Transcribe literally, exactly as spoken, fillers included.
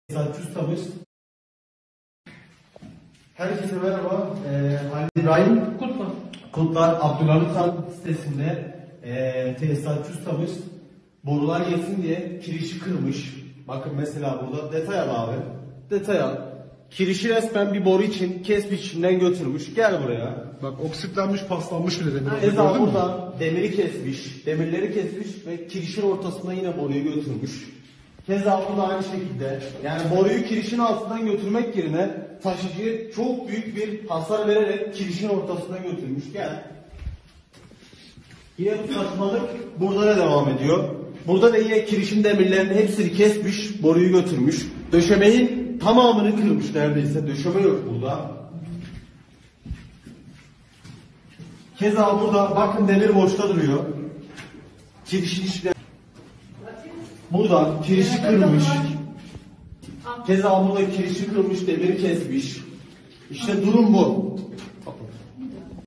Tesisatçı ustamız. Herkese merhaba. Ee, Halil İbrahim Kutlar. Kutlar Abdülhamit Han sitesinde e, tesisatçı ustamız borular yesin diye kirişi kırmış. Bakın mesela burada detay al abi. Detay al. Kirişi resmen bir boru için kesmiş içinden götürmüş. Gel buraya. Bak oksitlenmiş, paslanmış bile demir. Keza burada demiri kesmiş, demirleri kesmiş ve kirişin ortasına yine boruyu götürmüş. Keza burada aynı şekilde, yani boruyu kirişin altından götürmek yerine taşıcıya çok büyük bir hasar vererek kirişin ortasına götürmüş. Gel. Yine bu saçmalık burada da devam ediyor. Burada da yine kirişin demirlerinin hepsini kesmiş, boruyu götürmüş. Döşemeyin tamamını kırmış neredeyse. Döşeme yok burada. Keza burada bakın demir boşta duruyor. Kirişin içine burada kirişi kırmış. Keza burada kirişi kırmış, demiri kesmiş. İşte durum bu.